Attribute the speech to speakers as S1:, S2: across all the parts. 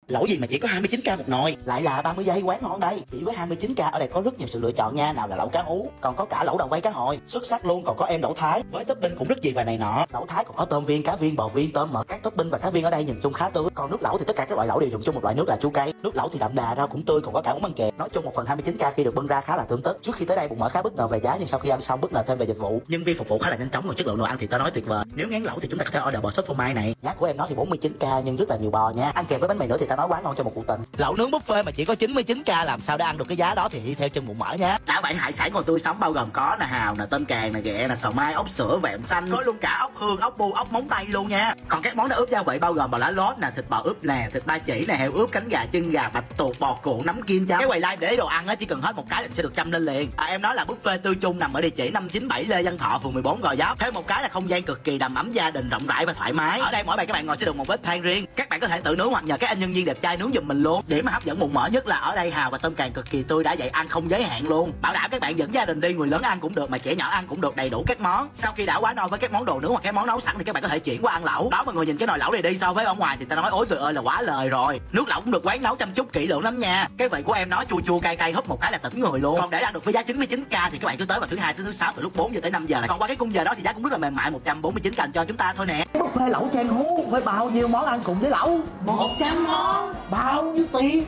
S1: Lẩu gì mà chỉ có 29k một nồi, lại là 30 giây quán ngon đây. Chỉ với 29k ở đây có rất nhiều sự lựa chọn nha, nào là lẩu cá hú, còn có cả lẩu đầu quay cá hồi, xuất sắc luôn, còn có em lẩu Thái với topping cũng rất gì và này nọ. Lẩu Thái còn có tôm viên, cá viên, bò viên, tôm mỡ, các topping và cá viên ở đây nhìn chung khá tươi. Còn nước lẩu thì tất cả các loại lẩu đều dùng chung một loại nước là chua cay. Nước lẩu thì đậm đà, rau cũng tươi, còn có cả món ăn kèm. Nói chung một phần 29k khi được bưng ra khá là tươm tất. Trước khi tới đây bụng mỡ khá bất ngờ về giá, nhưng sau khi ăn xong bất ngờ thêm về dịch vụ. Nhân viên phục vụ khá là nhanh chóng, còn chất lượng đồ ăn thì tao nói tuyệt vời. Nếu ngán lẩu thì chúng ta có thể order bò sốt phô mai này. Giá của em nó thì 49k nhưng rất là nhiều bò nha. Ăn kèm với bánh mì nữa thì tao nói quá ngon cho một cuộc tình. Lẩu nướng buffet mà chỉ có 99k làm sao để ăn được cái giá đó thì đi theo chân bụng mỡ nha. Đã vậy hải sản còn tươi sống bao gồm có hào, tôm càng, ghẹ, sò mai, ốc sữa, vẹm xanh, có luôn cả ốc hương, ốc bu, ốc móng tay luôn nha. Còn các món đã ướp gia vị bao gồm bò lá lốt thịt bò ướp thịt ba chỉ heo ướp, cánh gà, chân gà, bạch tuộc, bò cuộn, nấm kim chấm. Cái quầy live để đồ ăn á chỉ cần hết một cái là sẽ được trăm lên liền. Em nói là buffet Tư Chung nằm ở địa chỉ 597 Lê Văn Thọ, phường 14 Gò Vấp. Thêm một cái là không gian cực kỳ đầm ấm gia đình, rộng rãi và thoải mái. Ở đây mỗi bạn các bạn ngồi sẽ được một bếp than riêng. Các bạn có thể tự nướng hoặc nhờ các anh nhân viên đẹp trai nướng giùm mình luôn. Điểm mà hấp dẫn bụng mỡ nhất là ở đây hào và tôm càng cực kỳ tươi, đã vậy ăn không giới hạn luôn. Bảo đảm các bạn dẫn gia đình đi, người lớn ăn cũng được mà trẻ nhỏ ăn cũng được, đầy đủ các món. Sau khi đã quá no với các món đồ nướng hoặc các món nấu sẵn thì các bạn có thể chuyển qua ăn lẩu. Đó mọi người nhìn cái nồi lẩu này đi, so với ở ngoài thì ta nói ối trời ơi là quá lời rồi. Nước lẩu cũng được quán nấu chăm chút kỹ lưỡng lắm nha. Cái vị của em nói chua chua cay cay, húp một cái là tỉnh người luôn. Còn để ăn được với giá 99k thì các bạn cứ tới vào thứ hai tới thứ sáu từ lúc 4 giờ tới 5 giờ. Còn qua cái khung giờ đó thì giá cũng rất là mềm mại, 149k cho chúng ta thôi nè.
S2: Buffet lẩu Trang Hú với bao nhiêu món ăn cùng với lẩu? 100 món. Bao nhiêu tiền?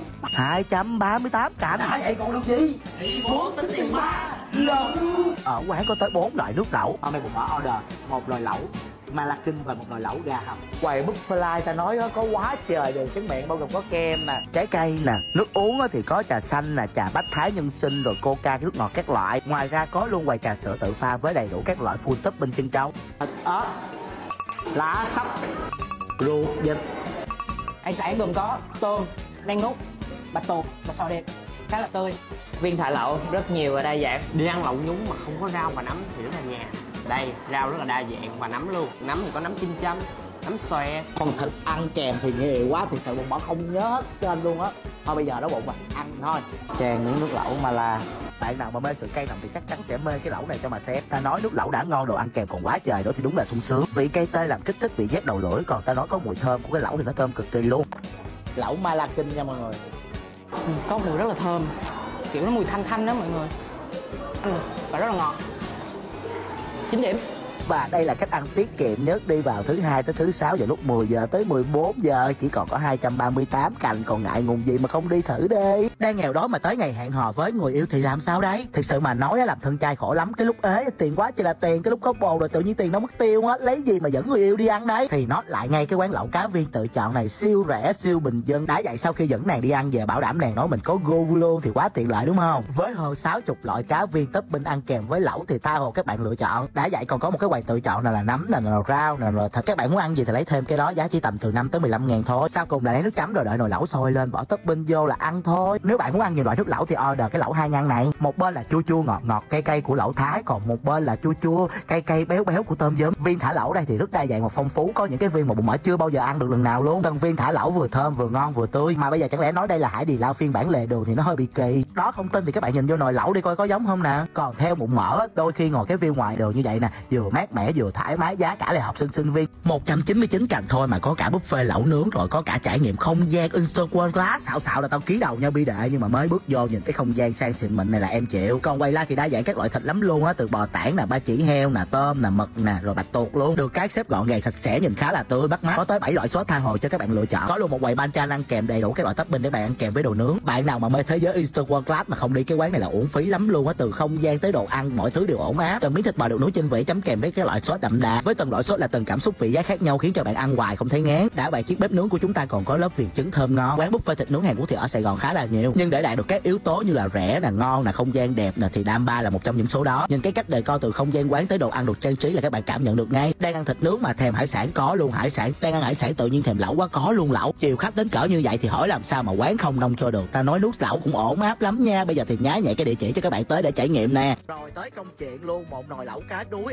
S1: 238 cảnh.
S2: Đã vậy còn đâu gì? Thì 4 tính tiền 3 lần.
S1: Ở quán có tới 4 loại nước lẩu.
S2: Hôm nay bụng mỡ order một nồi lẩu Malakin và một nồi lẩu gà hầm.
S1: Quầy buffet ta nói có quá trời đều tráng miệng, bao gồm có kem trái cây nước uống thì có trà xanh trà bách thái nhân sinh, rồi coca, nước ngọt các loại. Ngoài ra có luôn quầy trà sữa tự pha với đầy đủ các loại full topping chân trâu,
S2: thịt ớt, lá sắp, ruột vịt. Hải sản gồm có tôm, đen nút, bạch tuộc và sò điệp, khá là tươi.
S3: Viên thả lẩu rất nhiều và đa dạng.
S4: Đi ăn lẩu nhúng mà không có rau và nấm thì rất là nhạt. Đây rau rất là đa dạng và nấm luôn. Nấm thì có nấm kim châm, nấm xòe.
S2: Còn thịt ăn kèm thì nhiều quá thì sợ bụng mỡ không nhớ hết trên luôn á. Thôi bây giờ đó bụng mà ăn thôi.
S1: Chan những nước lẩu Mala. Bạn nào mà mê sự cay nồng thì chắc chắn sẽ mê cái lẩu này cho mà xem. Ta nói nước lẩu đã ngon, đồ ăn kèm còn quá trời đó thì đúng là sung sướng. Vị cay tê làm kích thích vị giác đầu lưỡi, còn ta nói có mùi thơm của cái lẩu thì nó thơm cực kỳ luôn.
S2: Lẩu Malakin nha mọi người.
S3: Có mùi rất là thơm, kiểu nó mùi thanh thanh đó mọi người. Và rất là ngọt. 9 điểm.
S1: Và đây là cách ăn tiết kiệm nhất, đi vào thứ hai tới thứ sáu vào lúc 10 giờ tới 14 giờ chỉ còn có 238 cành, còn ngại ngùng gì mà không đi thử đi. Đang nghèo đói mà tới ngày hẹn hò với người yêu thì làm sao đấy? Thực sự mà nói làm thân trai khổ lắm, cái lúc ế tiền quá chỉ là tiền, cái lúc có bồ rồi tự nhiên tiền nó mất tiêu á, lấy gì mà dẫn người yêu đi ăn đấy? Thì nó lại ngay cái quán lẩu cá viên tự chọn này siêu rẻ siêu bình dân. Đã vậy sau khi dẫn nàng đi ăn về bảo đảm nàng nói mình có go luôn thì quá tiện lợi đúng không? Với hơn 60 loại cá viên topping ăn kèm với lẩu thì tha hồ các bạn lựa chọn. Đã vậy còn có một cái quầy tự chọn là nấm là rau rồi thịt, các bạn muốn ăn gì thì lấy thêm cái đó, giá chỉ tầm từ 5 tới 15 ngàn thôi. Sau cùng là lấy nước chấm rồi đợi nồi lẩu sôi lên bỏ topping vô là ăn thôi. Nếu bạn muốn ăn nhiều loại nước lẩu thì order cái lẩu 2 ngăn này. Một bên là chua chua ngọt ngọt cay cay của lẩu Thái, còn một bên là chua chua cay cay béo béo của tôm dớm. Viên thả lẩu đây thì rất đa dạng và phong phú, có những cái viên mà bụng mỡ chưa bao giờ ăn được lần nào luôn. Từng viên thả lẩu vừa thơm vừa ngon vừa tươi, mà bây giờ chẳng lẽ nói đây là hải đì lao phiên bản lề đường thì nó hơi bị kỳ. Đó không tin thì các bạn nhìn vô nồi lẩu đi coi có giống không nè. Còn theo bụng mỡ đôi khi ngồi cái view ngoài đường như vậy nè, vừa mát mẻ vừa thoải mái, giá cả là học sinh viên 199 cành thôi mà có cả buffet lẩu nướng, rồi có cả trải nghiệm không gian Instagram class. Xạo là tao ký đầu nhau bi đệ, nhưng mà mới bước vô nhìn cái không gian sang xịn mịn này là em chịu. Còn quay la thì đa dạng các loại thịt lắm luôn á, từ bò tảng ba chỉ heo tôm mực rồi bạch tuộc luôn, được cái xếp gọn gàng sạch sẽ, nhìn khá là tươi bắt mắt. Có tới 7 loại sốt tha hồ cho các bạn lựa chọn. Có luôn một quầy banchan ăn kèm đầy đủ các loại topping để bạn ăn kèm với đồ nướng. Bạn nào mà mê thế giới Instagram class mà không đi cái quán này là uổng phí lắm luôn á. Từ không gian tới đồ ăn mọi thứ đều ổn áp. Từng miếng thịt bò được nướng trên vỉ chấm kèm với cái loại sốt đậm đà, với từng loại sốt là từng cảm xúc vị giá khác nhau khiến cho bạn ăn hoài không thấy ngán. Đã vậy chiếc bếp nướng của chúng ta còn có lớp viền trứng thơm ngon. Quán buffet thịt nướng Hàn Quốc thì ở Sài Gòn khá là nhiều, nhưng để đạt được các yếu tố như là rẻ ngon không gian đẹp thì Đam Ba là một trong những số đó. Nhìn cái cách đề co từ không gian quán tới đồ ăn được trang trí là các bạn cảm nhận được ngay. Đang ăn thịt nướng mà thèm hải sản có luôn hải sản, đang ăn hải sản tự nhiên thèm lẩu quá có luôn lẩu. Chiều khách đến cỡ như vậy thì hỏi làm sao mà quán không nông cho được. Ta nói nước lẩu cũng ổn áp lắm nha. Bây giờ thì nhái nhạy cái địa chỉ cho các bạn tới để trải nghiệm nè. Rồi tới công chuyện luôn, một nồi lẩu cá đuối ăn bao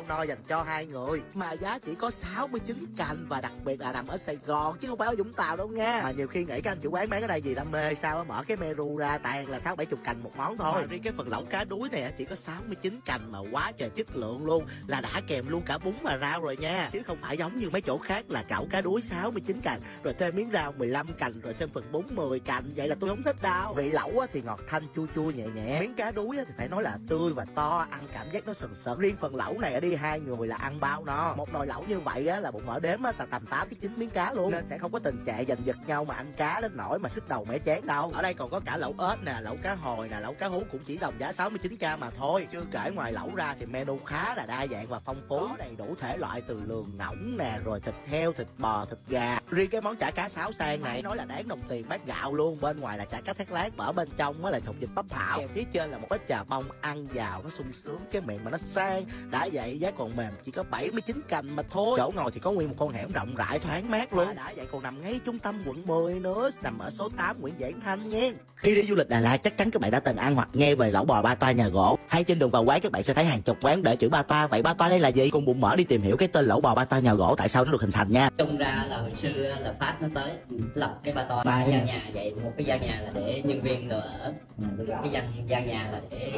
S1: no dành cho 2 người. Mà giá chỉ có 69 cành và đặc biệt là nằm ở Sài Gòn chứ không phải ở Vũng Tàu đâu nha. Mà nhiều khi nghĩ các anh chủ quán bán cái đây gì đam mê hay sao á, mở cái menu ra toàn là 60-70 cành một món thôi. Mà riêng cái phần lẩu cá đuối này chỉ có 69 cành mà quá trời chất lượng luôn, là đã kèm luôn cả bún và rau rồi nha, chứ không phải giống như mấy chỗ khác là cẩu cá đuối 69 cành rồi thêm miếng rau 15 cành rồi thêm phần bún 10 cành. Vậy là tôi không thích đâu. Vị lẩu thì ngọt thanh chua chua nhẹ nhẹ, miếng cá đuối thì phải nói là tươi và to, ăn cảm giác nó sần sật. Riêng phần lẩu này đi 2 người là ăn bao no. Một nồi lẩu như vậy là bụng mở đếm tầm 8-9 miếng cá luôn, nên sẽ không có tình trạng giành giật nhau mà ăn cá đến nỗi mà sức đầu mẻ chén đâu. Ở đây còn có cả lẩu ếch nè, lẩu cá hồi nè, lẩu cá hú cũng chỉ đồng giá 69k mà thôi. Chưa kể ngoài lẩu ra thì menu khá là đa dạng và phong phú, có đầy đủ thể loại từ lườn ngỗng nè, rồi thịt heo, thịt bò, thịt gà. Riêng cái món chả cá sáo sang này nói là đáng đồng tiền bát gạo luôn. Bên ngoài là chả cá thác lát, ở bên trong là thục vịt bắp thảo, kèm phía trên là một cái chà bông ăn vào nó sung sướng, cái miệng mà nó sang. Đã vậy giá còn mềm, chỉ có 79 cành mà thôi. Chỗ ngồi thì có nguyên một con hẻm rộng rãi thoáng mát luôn. Đã vậy còn nằm ngay trung tâm quận 10 nữa, nằm ở số 8 Nguyễn Giảng Thanh nha. Khi đi du lịch Đà Lạt chắc chắn các bạn đã từng ăn hoặc nghe về lẩu bò Ba Toa nhà gỗ, hay trên đường vào quán các bạn sẽ thấy hàng chục quán để chữ Ba Toa. Vậy Ba Toa đây là gì? Cùng bụng mở đi tìm hiểu cái tên lẩu bò Ba Toa nhà gỗ tại sao nó được hình thành nha.
S5: Trung ra là hồi xưa là Pháp nó tới lập cái Ba Toa, ba gian nhà vậy. Một cái gian nhà là để nhân viên rồi ở, một cái gian nhà là để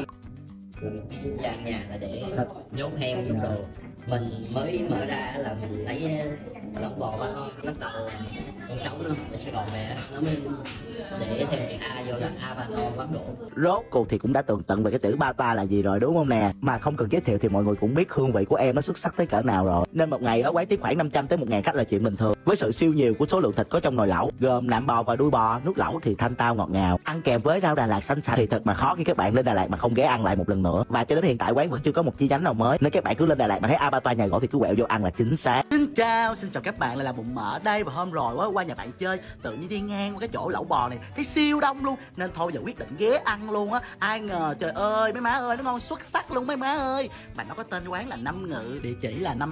S5: nhốt heo nhốt đồ. Mình mới mở ra là mình thấy lẩu bò Ba Toa bắt đầu con sống nó ở Sài Gòn về nó mới để thêm cái A vô là A Ba Toa Quán Độ.
S1: Rốt cuộc thì cũng đã tường tận về cái chữ Ba Toa là gì rồi đúng không nè, mà không cần giới thiệu thì mọi người cũng biết hương vị của em nó xuất sắc tới cỡ nào rồi. Nên một ngày ở quán tiếp khoảng 500 tới 1000 khách là chuyện bình thường. Với sự siêu nhiều của số lượng thịt có trong nồi lẩu gồm nạm bò và đuôi bò, nước lẩu thì thanh tao ngọt ngào, ăn kèm với rau Đà Lạt xanh sạch thì thật mà khó khi các bạn lên Đà Lạt mà không ghé ăn lại một lần nữa. Và cho đến hiện tại quán vẫn chưa có một chi nhánh nào mới, nên các bạn cứ lên Đà Lạt mà thấy A Ba Toa nhà gỗ thì cứ quẹo vô ăn là chính xác. Xin chào các bạn, lại là bụng mỡ đây. Và hôm rồi qua nhà bạn chơi tự nhiên đi ngang qua cái chỗ lẩu bò này thấy siêu đông luôn, nên thôi giờ quyết định ghé ăn luôn á. Ai ngờ trời ơi mấy má ơi, nó ngon xuất sắc luôn mấy má ơi. Mà nó có tên quán là Năm Ngự, địa chỉ là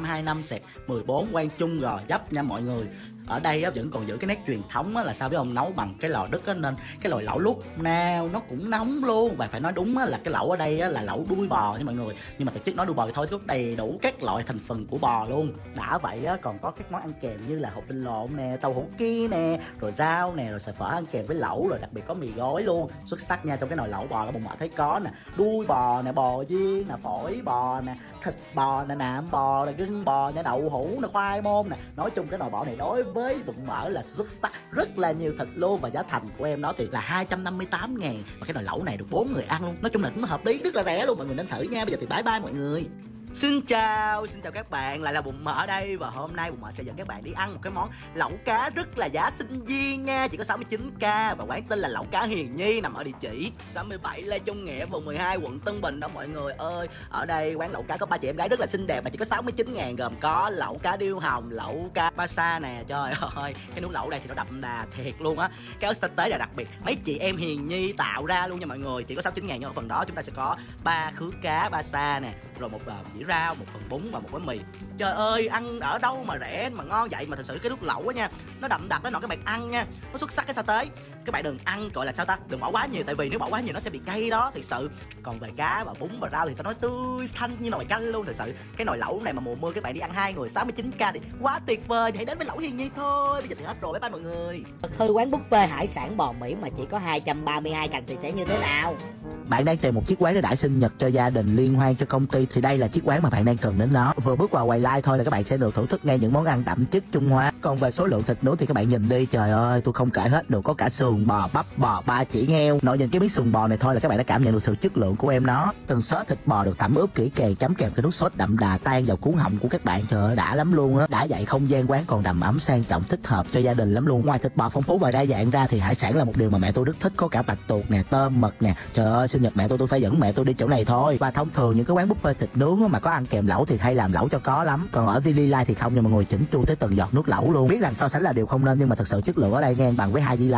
S1: 525/14 Quang Trung Gò Vấp nha mọi người. Ở đây vẫn còn giữ cái nét truyền thống là sao biết không, nấu bằng cái lò đất nên cái nồi lẩu lúc nào nó cũng nóng luôn. Và phải nói đúng là cái lẩu ở đây là lẩu đuôi bò nha mọi người, nhưng mà thực chất nói đuôi bò thì thôi, có đầy đủ các loại thành phần của bò luôn. Đã vậy còn có các món ăn kèm như là hột đinh lộn nè, tàu hũ kia nè, rồi rau nè, rồi xà phở ăn kèm với lẩu, rồi đặc biệt có mì gói luôn, xuất sắc nha. Trong cái nồi lẩu bò các bạn mở thấy có nè, đuôi bò nè, bò viên nè, phổi bò nè, thịt bò nè, nạm bò nè, gân bò nè, đậu hũ nè, khoai môn nè. Nói chung cái nồi bò này đối với bụng mỡ là xuất sắc, rất là nhiều thịt luôn. Và giá thành của em nó thì là 258.000, và cái nồi lẩu này được 4 người ăn luôn. Nói chung là cũng hợp lý, rất là rẻ luôn, mọi người nên thử nha. Bây giờ thì bye bye mọi người. Xin chào các bạn, lại là bụng mỡ ở đây. Và hôm nay bụng mỡ sẽ dẫn các bạn đi ăn một cái món lẩu cá rất là giá sinh viên nha, chỉ có 69k. Và quán tên là Lẩu Cá Hiền Nhi, nằm ở địa chỉ 67 Lê Trung Nghĩa, phường 12, quận Tân Bình đó mọi người ơi. Ở đây quán lẩu cá có 3 chị em gái rất là xinh đẹp mà chỉ có 69.000, gồm có lẩu cá điêu hồng, lẩu cá ba sa nè. Trời ơi, cái nước lẩu đây thì nó đậm đà thiệt luôn á. Cái ớt sa tế là đặc biệt mấy chị em Hiền Nhi tạo ra luôn nha mọi người, chỉ có 69.000. Nhưng ở phần đó chúng ta sẽ có 3 khứ cá ba sa nè, rồi một dĩa rau, một phần bún và một gói mì. Trời ơi, ăn ở đâu mà rẻ mà ngon vậy. Mà thật sự cái nước lẩu á nha, nó đậm đặc đó nọ, các bạn ăn nha, nó xuất sắc cái sa tế. Các bạn đừng ăn gọi là sao ta, đừng bỏ quá nhiều, tại vì nếu bỏ quá nhiều nó sẽ bị cay đó, thật sự. Còn về cá và bún và rau thì tao nói tươi xanh như nồi canh luôn. Thật sự cái nồi lẩu này mà mùa mưa các bạn đi ăn 2 người 69k thì quá tuyệt vời. Hãy đến với Lẩu Hiền Nhi thôi. Bây giờ thì hết rồi, bye bye mọi người.
S2: Thư quán buffet hải sản bò Mỹ mà chỉ có 232 cành thì sẽ như thế nào?
S1: Bạn đang tìm một chiếc quán để đãi sinh nhật cho gia đình, liên hoan cho công ty thì đây là chiếc quán mà bạn đang cần đến nó. Vừa bước vào quầy live thôi là các bạn sẽ được thưởng thức ngay những món ăn đậm chất Trung Hoa. Còn về số lượng thịt nướng thì các bạn nhìn đi, trời ơi tôi không kể hết được. Có cả sườn bò, bắp bò, ba chỉ heo. Nội nhìn cái miếng sườn bò này thôi là các bạn đã cảm nhận được sự chất lượng của em nó. Từng xớ thịt bò được tẩm ướp kỹ càng, chấm kèm cái nước sốt đậm đà tan vào cuốn họng của các bạn. Trời ơi đã lắm luôn á. Đã vậy không gian quán còn đầm ấm sang trọng, thích hợp cho gia đình lắm luôn. Ngoài thịt bò phong phú và đa dạng ra thì hải sản là một điều mà mẹ tôi rất thích. Có cả bạch tuộc nè, tôm, mực nè. Trời ơi sinh nhật mẹ tôi phải dẫn mẹ tôi đi chỗ này thôi. Và thông thường những cái quán buffet thịt nướng mà có ăn kèm lẩu thì hay làm lẩu cho có lắm. Còn ở Zili Lai thì không, nhưng mà ngồi chỉnh chu tới từng giọt nước lẩu luôn. Biết rằng so sánh là điều không nên, nhưng mà thật sự chất lượng ở đây ngang bằng với hai Di Lao luôn đó.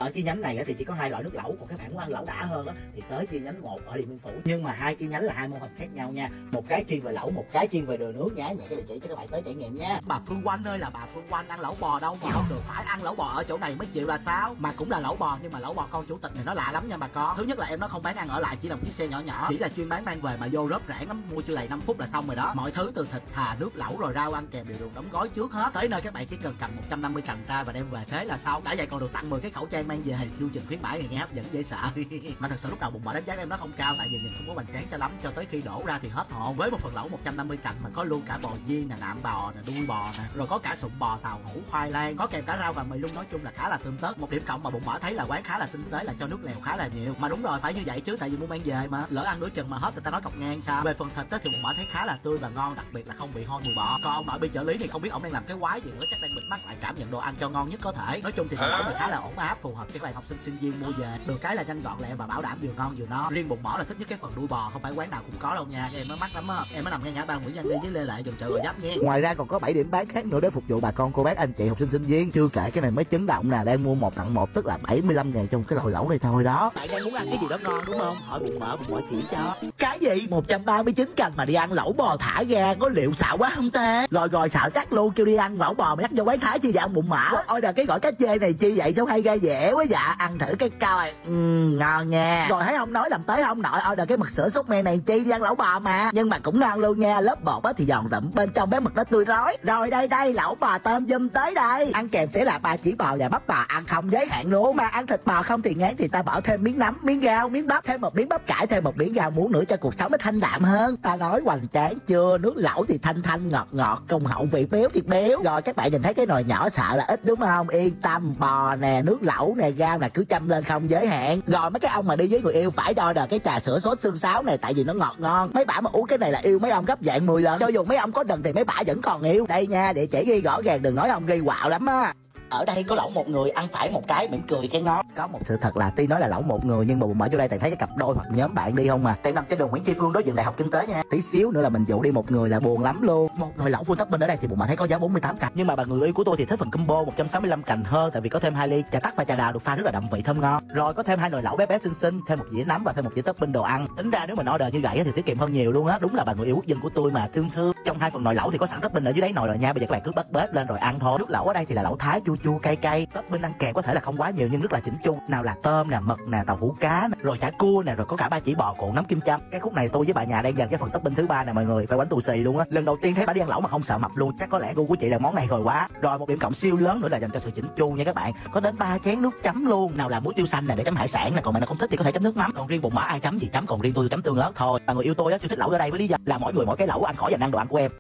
S1: Ở chi nhánh này thì chỉ có 2 loại nước lẩu, còn các bạn muốn ăn lẩu đã hơn thì tới chi nhánh 1 ở Điện Biên Phủ. Nhưng mà 2 chi nhánh là 2 mô hình khác nhau nha, một cái chuyên về lẩu, một cái chuyên về đồ nướng nhá. Vậy cái địa chỉ cho các bạn tới trải nghiệm nha. Bà Phương Oanh ơi là bà Phương Oanh ăn lẩu bò đâu mà không được, phải ăn lẩu bò ở chỗ này mới chịu là sao? Mà cũng là lẩu bò nhưng mà lẩu bò con chủ tịch này nó lạ lắm nha bà con. Thứ nhất là em nó không bán ăn ở lại, chỉ là một chiếc xe nhỏ nhỏ, chỉ là chuyên bán mang về mà vô rớp rãng lắm, mua chưa đầy 5 phút là xong rồi đó. Mọi thứ từ thịt thà, nước lẩu rồi rau ăn kèm đều được đóng gói trước hết. Tới nơi các bạn chỉ cần cầm 150 cành ra và đem về thế là xong. Đã vậy còn được tặng 10 cái khẩu trang mang về, chương trình khuyến mãi này nghe hấp dẫn dễ sợ. Mà thật sự lúc đầu bụng bò đánh giá em nó không cao, tại vì nhìn không có hoành tráng cho lắm, cho tới khi đổ ra thì hết hồn. Với một phần lẩu 150 cành mà có luôn cả bò viên nè, nạm bò nè, đuôi bò nè, rồi có cả sụn bò, tàu hũ, khoai lang, có kèm cả rau và mì luôn. Nói chung là khá là tươm tất. Một điểm cộng mà bụng bò thấy là quán khá là tinh tế là cho nước lèo khá là nhiều. Mà đúng rồi, phải như vậy chứ, tại vì muốn mang về mà lỡ ăn nửa chừng mà hết người ta nói cọc ngang sao. Về phần thịt thì bụng bò thấy khá là tươi và ngon, đặc biệt là không bị hôi mùi bò. Còn ông nội bên trợ lý thì không biết ông đang làm cái quái gì nữa, chắc đang bịt mắt lại cảm nhận đồ ăn cho ngon nhất có thể. Nói chung thì lẩu này khá là ổn áp, phù hợp cho các bạn học sinh sinh viên mua về. Được cái là nhanh gọn lẹ và bảo đảm vừa ngon vừa no. Riêng bụng bò là thích nhất cái phần đuôi bò, không phải quán nào cũng có đâu nha. Em nó mắc lắm á. Em mới nằm ngay ngã ba Nguyễn Văn Đi với Lê Lệ gần chợ Gò Vấp nha. Ngoài ra còn có 7 điểm bán khác nữa để phục vụ bà con cô bác anh chị học sinh sinh viên. Chưa kể cái này mới chấn động nè, đang mua 1 tặng 1 tức là 75.000 trong cái nồi lẩu này thôi đó. Bạn đang muốn ăn cái gì đó ngon đúng không? Hỏi bụng bò chỉ cho. Cái gì 139 cành mà đi ăn lẩu bò thả ga, có liệu xạo quá không ta? Rồi xạo chắc luôn, kêu đi ăn lẩu bò mà nhắc vô quán Thái chi vậy ông bụng mỡ. Ôi là cái gỏi cá chê này chi vậy, sao hay ra dẻ quá dạ. Ăn thử cái coi. Ngon nha. Rồi thấy ông nói làm tới ông nội order cái mực sữa sốt me này chi, đi ăn lẩu bò mà. Nhưng mà cũng ngon luôn nha, lớp bột thì giòn đậm, bên trong bé mực nó tươi rói. Rồi đây lẩu bò tôm dum tới đây. Ăn kèm sẽ là 3 chỉ bò và bắp bò, ăn không giới hạn luôn. Mà ăn thịt bò không thì ngán thì ta bỏ thêm miếng nấm, miếng rau, miếng bắp, thêm một miếng bắp cải, thêm một miếng rau muống nữa cho cuộc sống nó thanh đạm hơn. Ta nói hoành tráng chưa? Nước lẩu thì thanh ngọt, công hậu vị béo thì béo. Rồi các bạn nhìn thấy cái nồi nhỏ sợ là ít đúng không? Yên tâm, bò nè, nước lẩu nè, rau nè, cứ châm lên không giới hạn. Rồi mấy cái ông mà đi với người yêu phải order cái trà sữa sốt xương sáo này, tại vì nó ngọt ngon. Mấy bả mà uống cái này là yêu mấy ông gấp dạng 10 lần. Cho dù mấy ông có đần thì mấy bả vẫn còn yêu. Đây nha, địa chỉ ghi rõ ràng, đừng nói ông ghi quạo lắm á. Ở đây có lẩu một người, ăn phải một cái mỉm cười cái ngón. Có một sự thật là tuy nói là lẩu một người nhưng mà bụng mở vô đây tại thấy cái cặp đôi hoặc nhóm bạn đi không mà. Tại nằm trên đường Nguyễn Tri Phương đối diện Đại học Kinh tế nha. Tí xíu nữa là mình dụ đi một người là buồn lắm luôn. Một nồi lẩu full topping ở đây thì bụng mở thấy có giá 48 cành. Nhưng mà bà người yêu của tôi thì thích phần combo 165 cành hơn, tại vì có thêm 2 ly trà tắc và trà đào được pha rất là đậm vị thơm ngon. Rồi có thêm 2 nồi lẩu bé xinh, thêm một dĩa nấm và thêm một dĩa topping đồ ăn. Tính ra nếu mình order như vậy thì tiết kiệm hơn nhiều luôn á. Đúng là bà người yêu quốc dân của tôi mà thương. Trong 2 phần nồi lẩu thì có sẵn topping ở dưới đáy nồi rồi nha. Bây giờ các bạn cứ bắt bếp lên rồi ăn thôi. Nước lẩu ở đây thì là lẩu Thái chua cay. Topping ăn kèm có thể là không quá nhiều nhưng rất là chỉnh chu. Nào là tôm nè, mực nè, tàu hũ cá nè, rồi chả cua nè, rồi có cả 3 chỉ bò cuộn nấm kim châm. Cái khúc này tôi với bà nhà đang dành cái phần topping thứ 3 nè mọi người, phải quánh tù xì luôn á. Lần đầu tiên thấy bà đi ăn lẩu mà không sợ mập luôn, chắc có lẽ gu của chị là món này rồi quá. Rồi một điểm cộng siêu lớn nữa là dành cho sự chỉnh chu nha các bạn. Có đến 3 chén nước chấm luôn. Nào là muối tiêu xanh nè để chấm hải sản nè, còn bạn nào không thích thì có thể chấm nước mắm. Còn riêng bụng mỡ ai chấm gì chấm, còn riêng tôi chấm tương ớt thôi. Bà người yêu tôi á siêu thích lẩu ở đây với lý do là mỗi người mỗi cái lẩu, anh khỏi dành ăn đồ ăn của em.